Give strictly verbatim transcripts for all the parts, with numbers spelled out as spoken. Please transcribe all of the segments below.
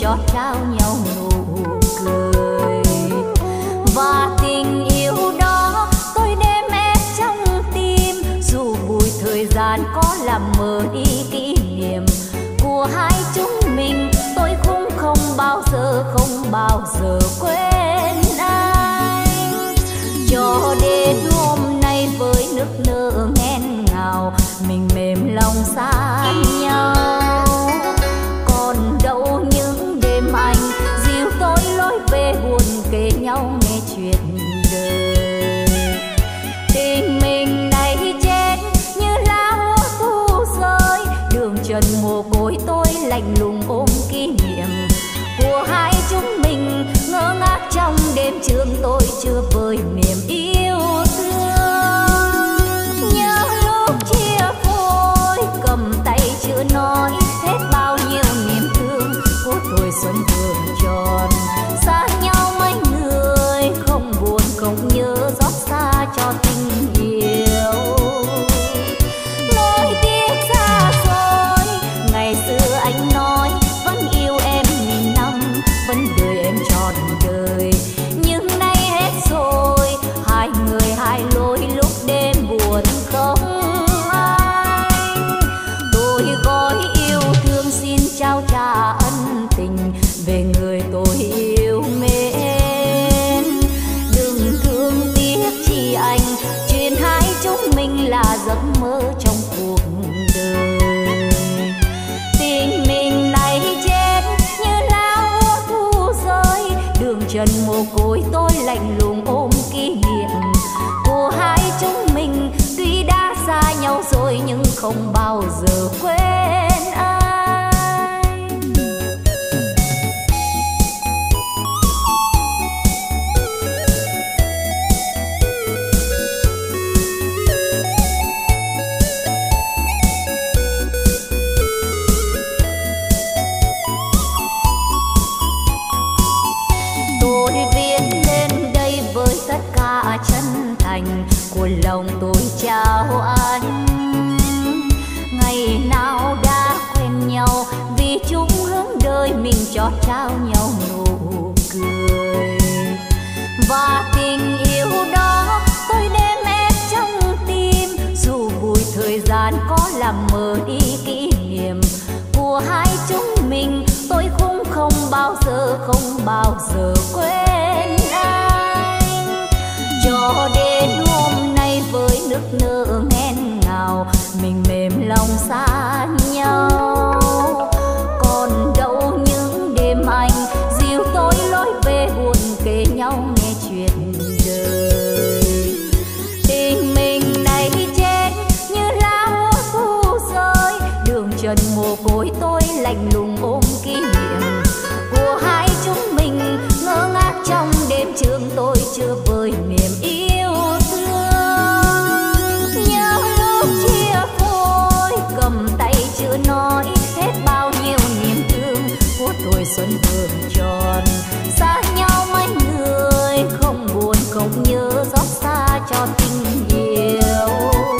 chót trao nhau nụ cười. Và tình yêu đó tôi đem ép trong tim, dù bụi thời gian có làm mờ đi kỷ niệm của hai chúng mình, tôi cũng không bao giờ không bao giờ quên anh. Cho đến hôm nay với nước nở nghẹn ngào, mình mềm lòng xa nhau. Còn đâu những đêm anh dìu tôi lối về buồn kể nhau nghe chuyện đời. Tình mình này chết như lá úa thu rơi, đường trần mồ côi tôi lạnh lùng ôm kỷ niệm của hai chúng mình, ngỡ ngác trong đêm trường tôi chưa vơi niềm yêu thương. Nhớ lúc chia phôi cầm tay chưa nói hết bao nhiêu niềm thương của tuổi xuân thường tròn. Xa nhau mấy người không buồn không nhớ, rót xa cho tình yêu. Nỗi tiếc xa xôi ngày xưa anh nói vẫn yêu em nghìn năm, vẫn đợi em trọn đời. Nhưng nay hết rồi, hai người hai lối lúc đêm buồn không anh. Tôi gói yêu thương xin trao trả ân tình về người tôi yêu mến. Đừng thương tiếc chi anh, chuyện hai chúng mình là giấc mơ trong cuộc đời. Tình mình này chết như lá úa thu rơi, đường trần mồ côi tôi lạnh lùng ôm kỷ niệm của hai chúng mình. Tuy đã xa nhau rồi nhưng không bao giờ quên anh. Tôi viết lên đây với tất cả chân thành của lòng tôi chào anh. Ngày nào đã quen nhau vì chung hướng đời mình chót trao nhau nụ cười. Và tình yêu đó tôi đem ép trong tim, dù bụi thời gian có làm mờ đi kỷ niệm của hai chúng mình, tôi cũng không bao giờ không bao giờ quên anh. Cho đến hôm nay với nước nở nghẹn ngào, mình mềm lòng xa nhau. Còn đâu những đêm anh dìu tôi lối về buồn kể nhau nghe chuyện đời. Tình mình này chết như lá úa thu rơi, đường trần mồ côi tôi lạnh lùng ôm kỷ niệm của hai chúng mình, ngỡ ngác trong đêm trường tôi chưa vơi niềm yêu thương. Nhớ lúc chia phôi cầm tay chưa nói hết bao nhiêu niềm thương của tuổi xuân thường tròn. Xa nhau mấy người không buồn không nhớ, rót xa cho tình yêu.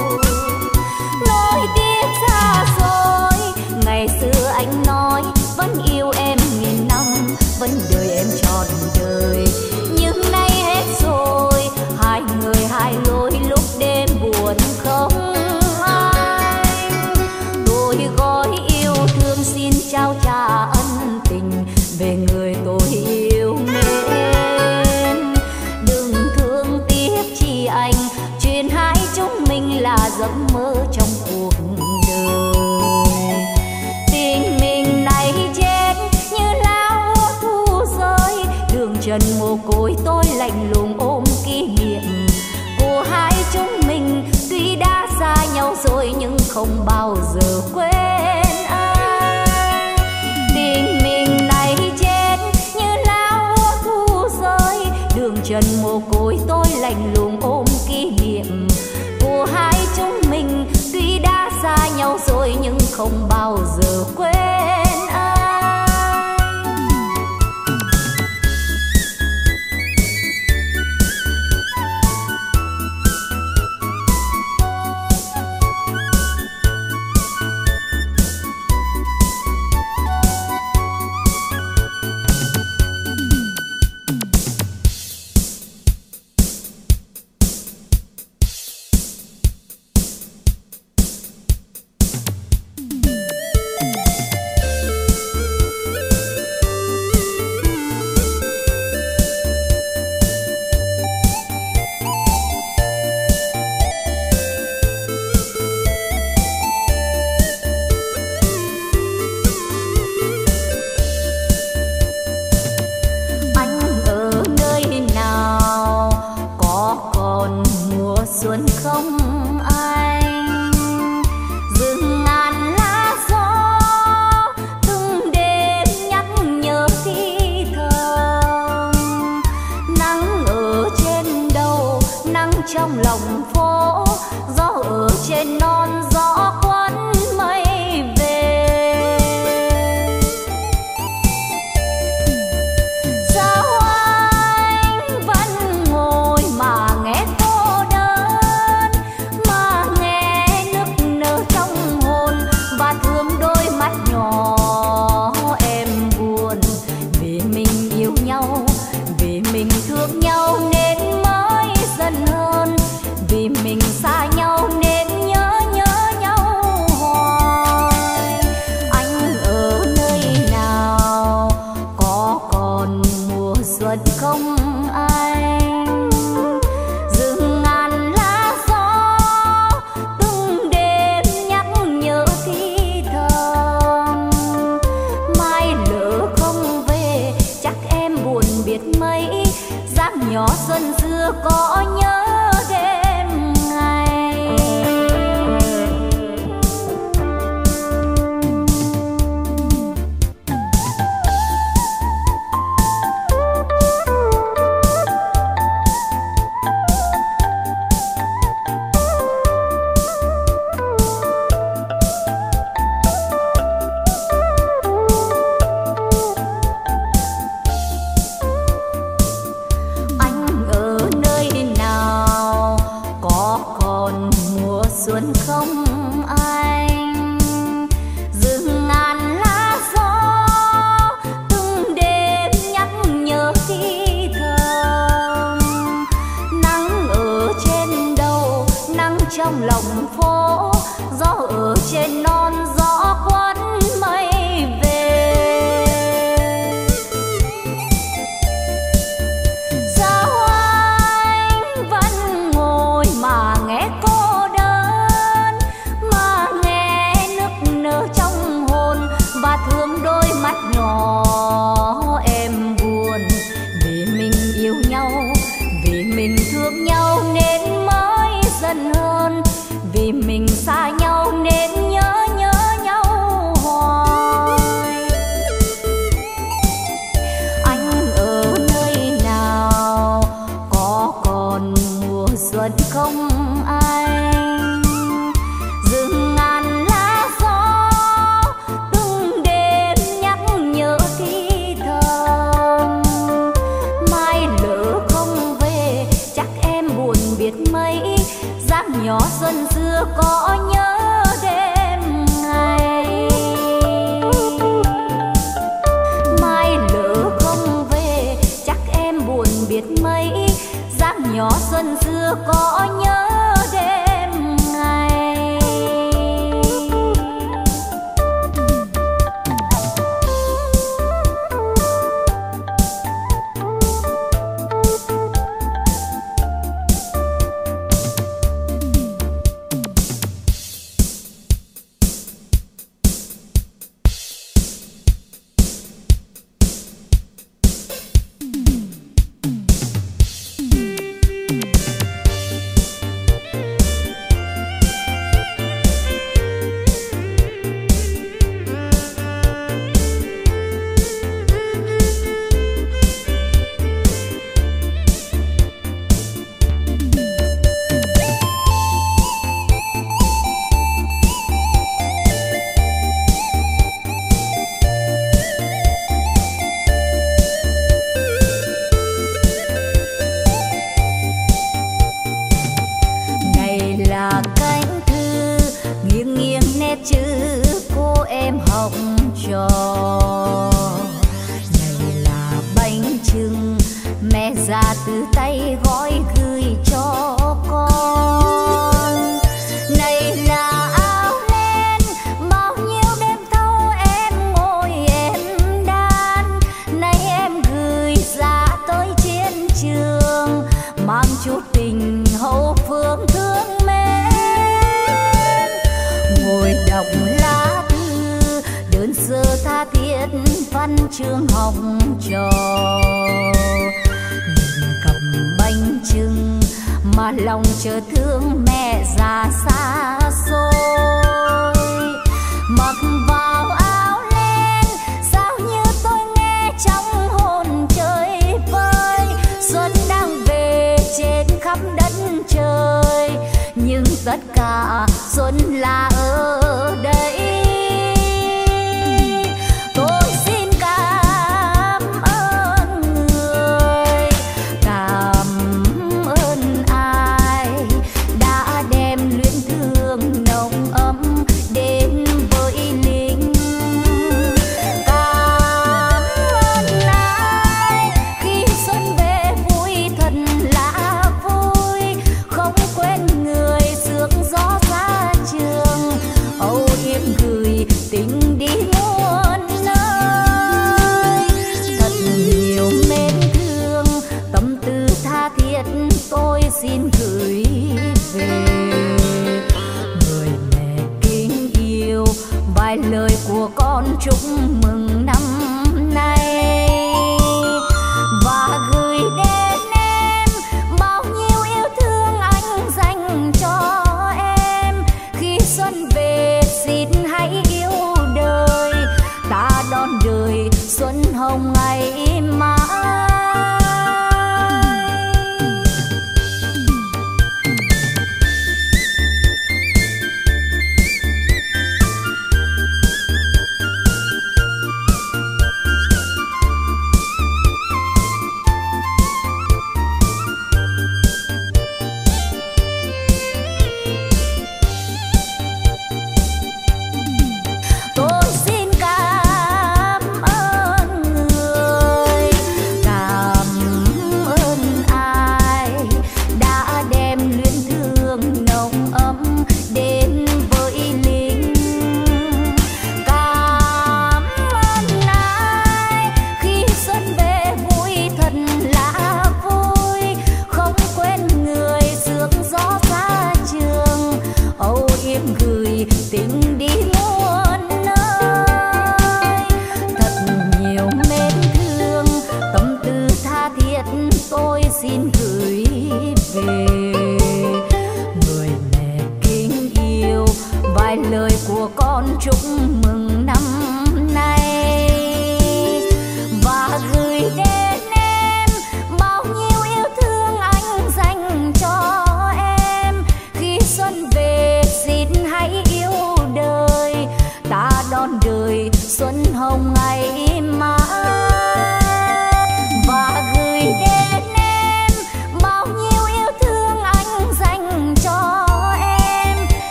Nỗi tiếc xa xôi ngày xưa anh nói vẫn yêu em nghìn năm, vẫn đợi em trọn đời. Nhưng nay hết rồi, hai người hai lối lúc đêm buồn không anh. Tôi gói yêu thương xin trao trả ân tình về người tôi yêu mến. Đừng thương tiếc chi anh, chuyện hai chúng mình là giấc mơ trong cuộc đời. Tình mình này chết như lá úa thu rơi, đường trần mồ côi tôi lạnh lùng ôm kỷ niệm của hai chúng mình. Tuy đã xa nhau rồi nhưng không bao giờ quên anh. Tình mình này chết như lá úa thu rơi, đường trần mồ côi tôi lạnh lùng ôm kỷ niệm của hai chúng mình. Tuy đã xa nhau rồi nhưng không bao giờ quên anh. nhỏ xuân xưa có nhớ đêm ngày. Xuân không anh, rừng ngàn lá gió từng đêm nhắc nhớ thi thầm. Nắng ở trên đầu, nắng trong lòng phố, gió ở trên non, gió quấn mây về. Sao anh vẫn ngồi mà nghe cô thương đôi mắt nhỏ em buồn, vì mình yêu nhau, vì mình thương nhau nên mới dần hơn, vì mình xa nhau nên nhớ nhớ nhau hoài. Anh ở nơi nào, có còn mùa xuân không anh? Nhỏ xuân xưa có nhớ đêm ngày. Mai lỡ không về chắc em buồn biết mấy, dáng nhỏ xuân xưa có nhớ đêm ngày. Từ tay gói gửi cho con. Này là áo len, bao nhiêu đêm thâu em ngồi em đan. Nay em gửi ra tới chiến trường, mang chút tình hậu phương thương mến. Ngồi đọc lá thư, đơn sơ tha thiết văn chương học trò. Chừng mà lòng chờ thương mẹ già xa xôi. Mặc vào áo len sao như tôi nghe trong hồn trời vơi. Xuân đang về trên khắp đất trời, nhưng tất cả xuân là ở đây. Xin gửi về người mẹ kính yêu, vài lời của con chúc mừng năm nay và gửi đến em đời xuân hồng ngày mai.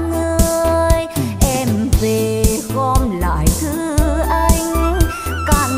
Cạn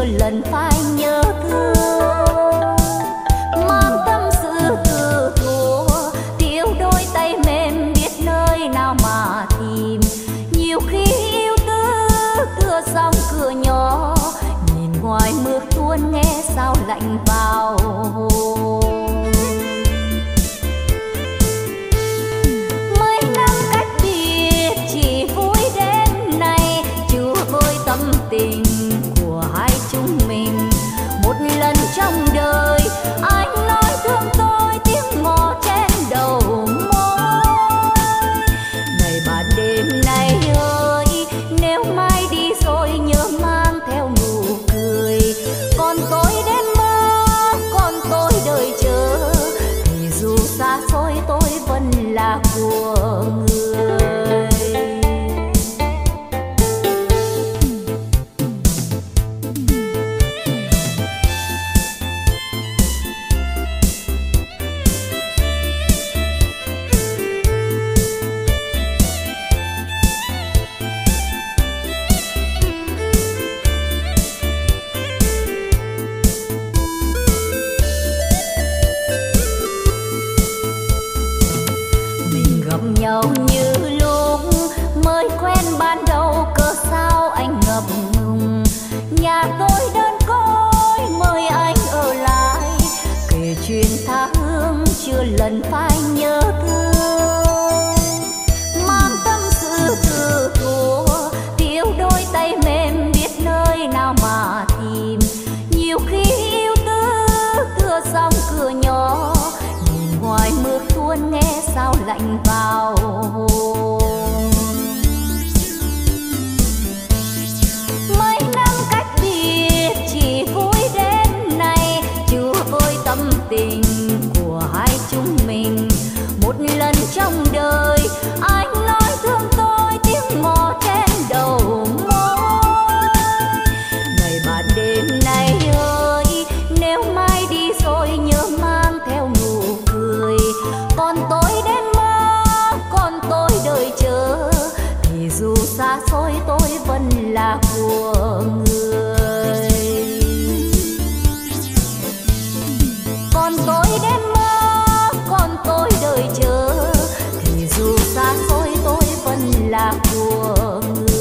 chưa lần phai nhớ thương. Mang tâm sự từ thuở thiếu đôi tay mềm biết nơi nào mà tìm. Nhiều khi yêu tư tựa sóng cửa nhỏ, nhìn ngoài mưa tuôn nghe sao lạnh vào hồn. Mấy năm cách biệt chỉ vui đến nay, chưa vơi tâm tình của hai chúng mình. Một lần trong đời anh nói thương tôi tiếng ngỏ trên đầu môi. Này bạn đêm nay ơi, nếu mai đi rồi nhớ mang theo nụ cười. Còn tôi đêm mơ, còn tôi đợi chờ, thì dù xa xôi tôi vẫn là của người. Nhau như lúc mới quen ban đầu, cớ sao anh ngập ngừng. Nhà tôi đơn côi mời anh ở lại, kể chuyện tha hương chưa lần phai nhớ thương. Mang tâm sự từ thuở thiếu đôi tay mềm biết nơi nào mà tìm. Nhiều khi yêu tư tựa sóng cửa nhỏ, nhìn ngoài mưa tuôn nghe sao lạnh vào hồn. Mấy năm cách biệt chỉ vui đến nay, chưa vơi tâm tình của hai chúng mình. Một lần trong đời anh nói thương tôi tiếng ngỏ trên đầu môi. Này bạn đêm nay ơi, nếu mai đi rồi nhớ mang theo nụ cười. Còn tôi đêm mơ, còn tôi đợi chờ, thì dù xa xôi tôi vẫn là của người. Còn tôi đêm mơ, còn tôi đợi chờ, thì dù xa xôi tôi vẫn là của người.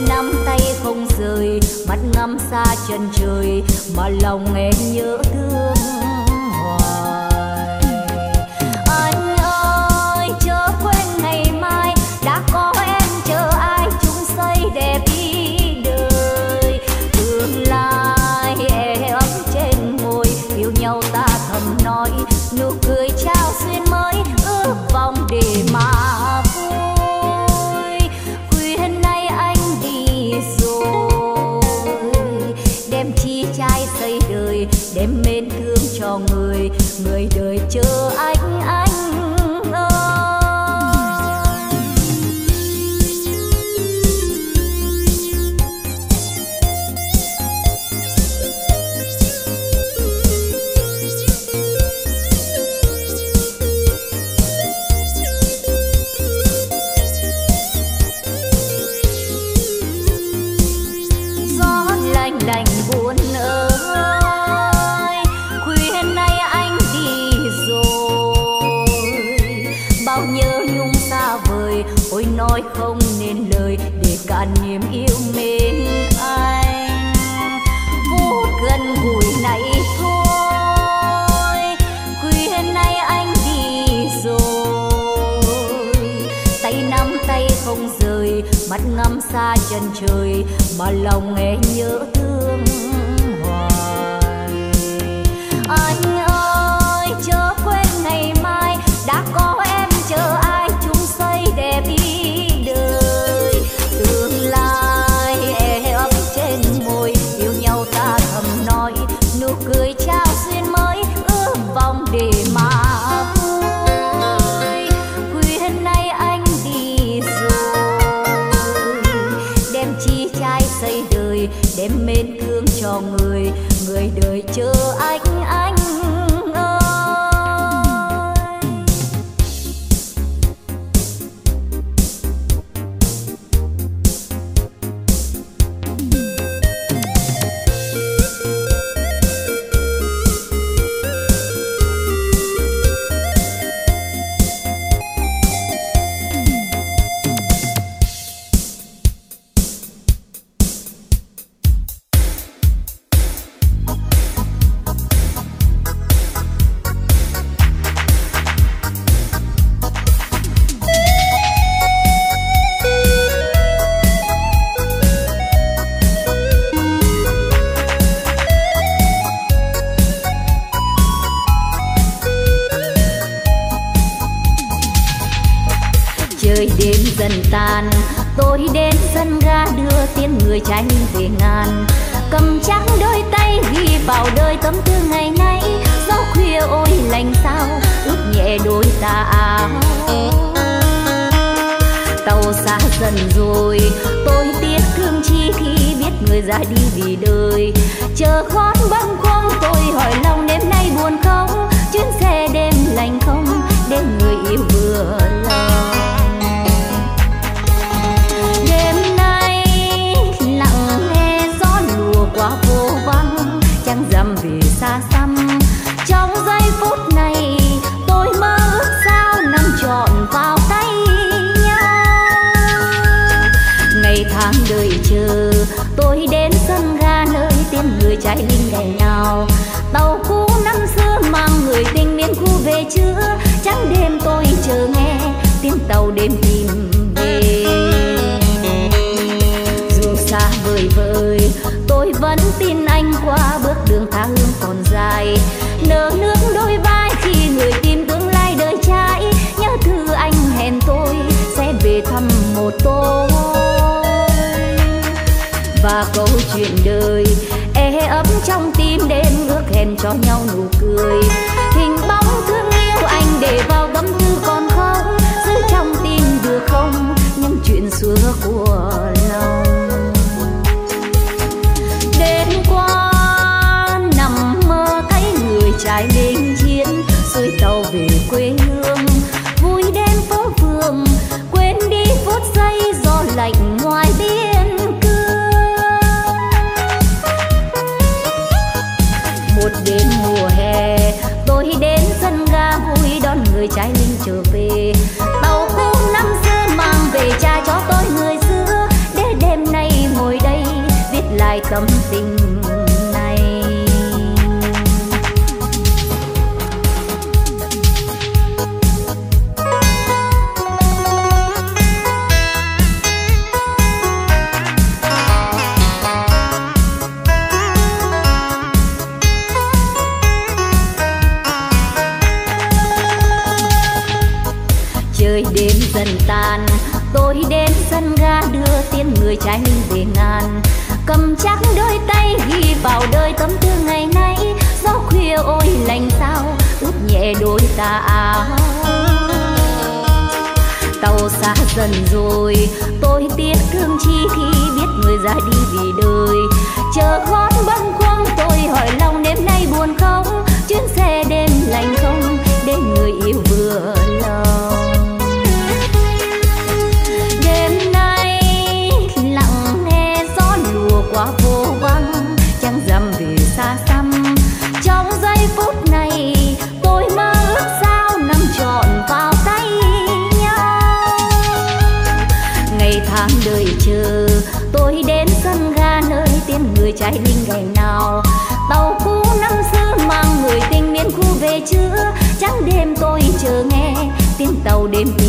nắm tay không rời, mắt ngắm xa chân trời mà lòng em nhớ thương hoài. Anh ơi chớ quên ngày mai đã có em, chờ ai chung xây đẹp đi đời. Tương lai e ấm trên môi, yêu nhau ta thầm nói, nụ cười trao duyên mới ước vọng để mà vui. Khuya nay anh đi rồi, đem chi trai xây đời, đem mến thương cho người, người đời chờ anh anh ơi. Đành buồn ơi, khuya nay anh đi rồi, bao nhớ nhung xa vời, ôi nói không nên lời để cả niềm yêu mến anh. Phút gần gũi này thôi, khuya nay anh đi rồi, tay nắm tay không rời, mắt ngắm xa chân trời mà lòng em nhớ thương hoài. Anh ơi chớ quên ngày mai đã có em, chờ ai chung xây đẹp đi đời. Tương lai e ấm trên môi, yêu nhau ta thầm nói, nụ cười trao duyên mới ước vọng để mà vui. Khuya nay anh đi rồi, đem chi trai xây đời, đem mến thương cho người, người đời chờ anh anh ơi. Trời đêm dần tan, tôi đến sân ga đưa tiếng người trai về ngàn, cầm trắng đôi tay ghi vào đời tâm tư ngày nay. Gió khuya ôi lạnh sao ướt nhẹ đôi tà áo, tàu xa dần rồi tôi tiếc thương chi khi biết người ra đi vì đời. Chờ khót bâng khuâng tôi hỏi lòng đêm nay buồn không, chuyến xe đêm lạnh không đêm người yêu vừa lòng. Qua vô vắng chẳng dầm về xa xăm, trong giây phút này tôi mơ ước sao nắng trọn vào tay nhau. Ngày tháng đợi chờ tôi đến sân ga nơi tiếng người trai linh ngày nào, tàu cũ năm xưa mang người tình miền khu về chưa. Trắng đêm tôi chờ nghe tiếng tàu đêm tìm về, dù xa vời vời tôi vẫn tin anh qua bước đường tha hương còn dài. Nở nước đôi vai khi người tìm tương lai đời trai, nhớ thư anh hẹn tôi sẽ về thăm một tôi. Và câu chuyện đời e ấm trong tim đêm ước hẹn cho nhau nụ cười. Hình bóng thương yêu anh để vào tâm tư còn không, giữ trong tim được không những chuyện xưa của lòng. Đêm qua nằm mơ thấy người trai lên chiến, xuôi tàu về quê hương vui đêm phố phường, quên đi phút giây gió lạnh ngoài biên cương. Một đêm mùa hè tôi đến sân ga vui đón người trai linh trở về. Tàu cũ năm xưa mang về cha cho tôi người xưa, để đêm nay lại tâm tình này. Trời đêm dần tàn, tôi đến sân ga đưa tiếng người trai linh về ngàn, cầm chắc đôi tay ghi vào đời tâm tư ngày nay. Gió khuya ôi lạnh sao ướt nhẹ đôi tà áo. Tàu xa dần rồi tôi tiếc thương chi khi biết người ra đi vì đời. Chờ gót băn khoăn tôi hỏi lòng đêm nay buồn không, chuyến xe đêm lạnh không đến người yêu vừa lòng. Qua vô vắng chẳng dầm về xa xăm, trong giây phút này tôi mơ ước sao nằm trọn vào tay nhau. Ngày tháng đợi chờ tôi đến sân ga nơi tiếng người trai linh ngày nào. Tàu cũ năm xưa mang người tình miền khu về chưa, trắng đêm tôi chờ nghe tiếng tàu đêm